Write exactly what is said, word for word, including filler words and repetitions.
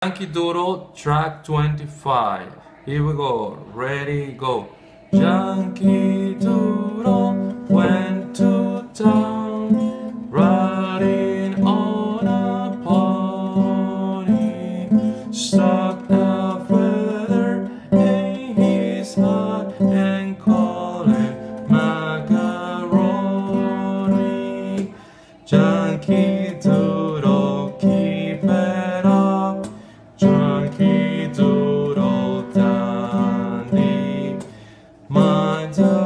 Yankee Doodle, track twenty-five. Here we go. Ready, go. Yankee Doodle went to town, riding on a pony, stuck a feather in his hat and called it macaroni. Yankee Doodle, keep it up. Yankee Doodle dandy, mind